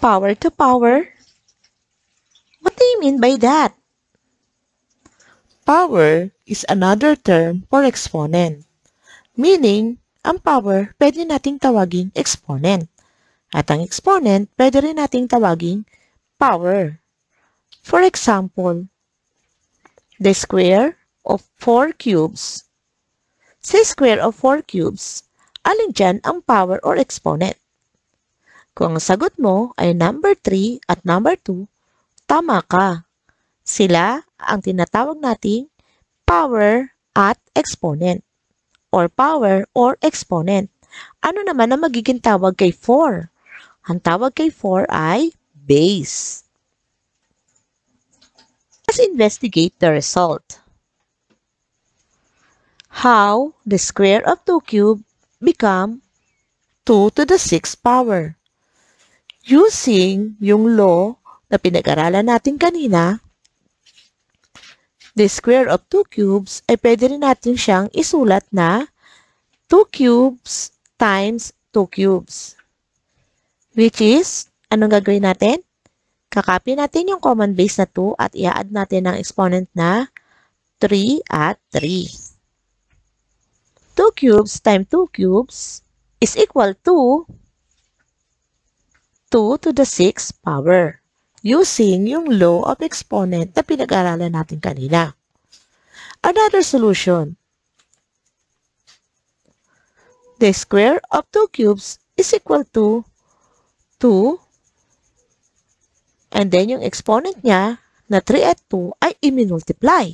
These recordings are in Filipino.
Power to power? What do you mean by that? Power is another term for exponent. Meaning, ang power pwede nating tawaging exponent. At ang exponent pwede rin nating tawaging power. For example, the square of 4 cubes. Sa square of 4 cubes, alin dyan ang power or exponent? Kung ang sagot mo ay number 3 at number 2, tama ka. Sila ang tinatawag nating power at exponent or power or exponent. Ano naman ang magiging tawag kay 4? Ang tawag kay 4 ay base. Let's investigate the result. How the square of 2 cubes become 2 to the 6th power. Using yung law na pinag-aralan natin kanina, the square of 2 cubes ay pwede rin natin siyang isulat na 2 cubes times 2 cubes. Which is, anong gagawin natin? Kakopy natin yung common base na 2 at i-add natin ang exponent na 3 at 3. 2 cubes times 2 cubes is equal to 2 to the 6th power. Using yung law of exponent na pinag-aralan natin kanina. Another solution. The square of 2 cubes is equal to 2 and then yung exponent niya na 3 at 2 ay i-multiply.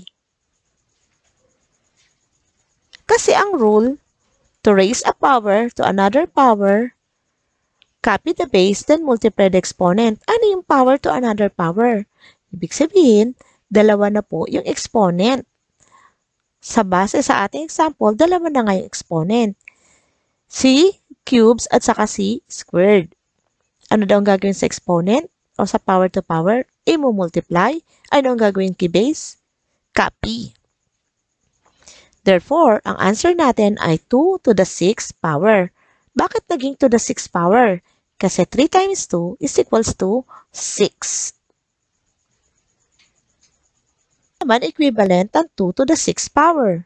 Kasi ang rule, to raise a power to another power, copy the base, then multiply the exponent. Ano yung power to another power? Ibig sabihin, dalawa na po yung exponent. Sa base sa ating example, dalawa na nga yung exponent. C cubes at saka C squared. Ano daw ang gagawin sa exponent o sa power to power? I-multiply. Ano ang gagawin kay base? Copy. Therefore, ang answer natin ay 2 to the 6th power. Bakit naging to the 6th power? Kasi 3 times 2 is equals to 6. Naman equivalent ng 2 to the 6th power.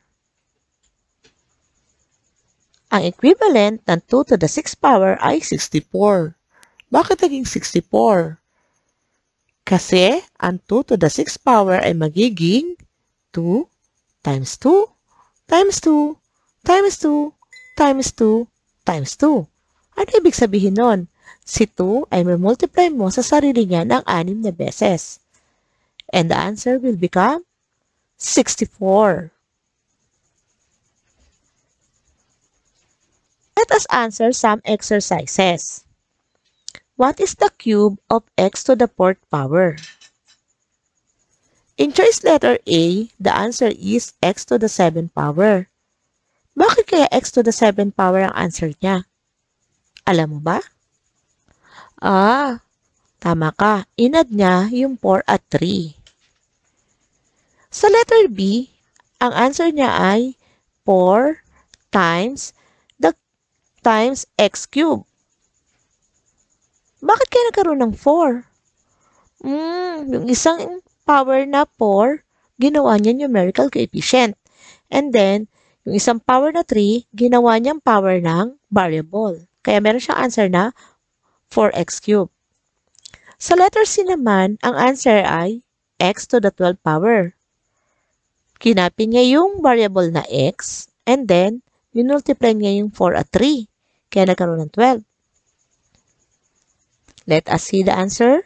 Ang equivalent ng 2 to the 6th power ay 64. Bakit naging 64? Kasi ang 2 to the 6th power ay magiging 2 times 2 times 2 times 2 times 2 times 2. Ano ibig sabihin nun? Si 2 ay may-multiply mo sa sarili niya ng 6 na beses. And the answer will become 64. Let us answer some exercises. What is the cube of x to the 4th power? In choice letter A, the answer is x to the 7th power. Bakit kaya x to the 7th power ang answer niya? Alam mo ba? Tama ka. Inadd niya yung 4 at 3. Sa letter B, ang answer niya ay 4 times x cube. Bakit kaya nagkaroon ng 4? Yung isang power na 4, ginawa niya numerical coefficient. And then, yung isang power na 3, ginawa niyang power ng variable. Kaya meron siyang answer na 4x cubed. Sa letter C naman, ang answer ay x to the 12th power. Kinapin niya yung variable na x, and then, minultiply niya yung 4 at 3. Kaya nagkaroon ng 12. Let us see the answer.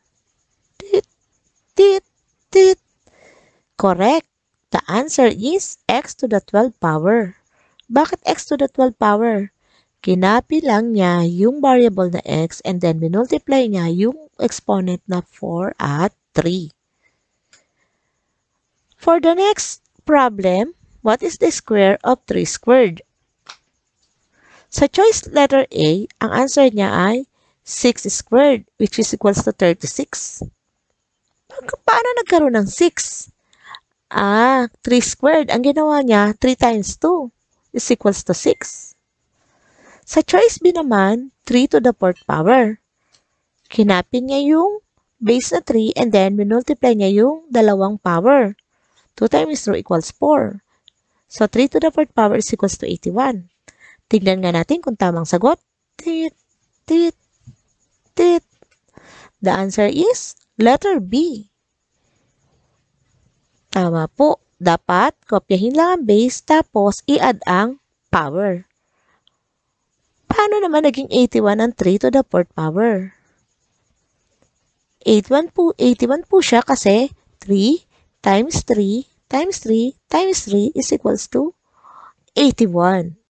Correct. The answer is x to the 12th power. Bakit x to the 12th power? Kinapi lang niya yung variable na x and then minultiply niya yung exponent na 4 at 3. For the next problem, what is the square of 3 squared? Sa choice letter A, ang answer niya ay 6 squared, which is equals to 36. Paano nagkaroon ng 6? 3 squared. Ang ginawa niya, 3 times 2 is equals to 6. Sa choice B naman, 3 to the 4th power. Kinapin niya yung base na 3 and then minultiply niya yung dalawang power. 2 times 2 equals 4. So, 3 to the 4th power is equals to 81. Tignan nga natin kung tamang sagot. Tit, tit, tit. The answer is letter B. Tama po. Dapat kopyahin lang ang base tapos i-add ang power. Paano naman naging 81 ang 3 to the 4th power? 81 po siya kasi 3 times 3 times 3 times 3 is equals to 81.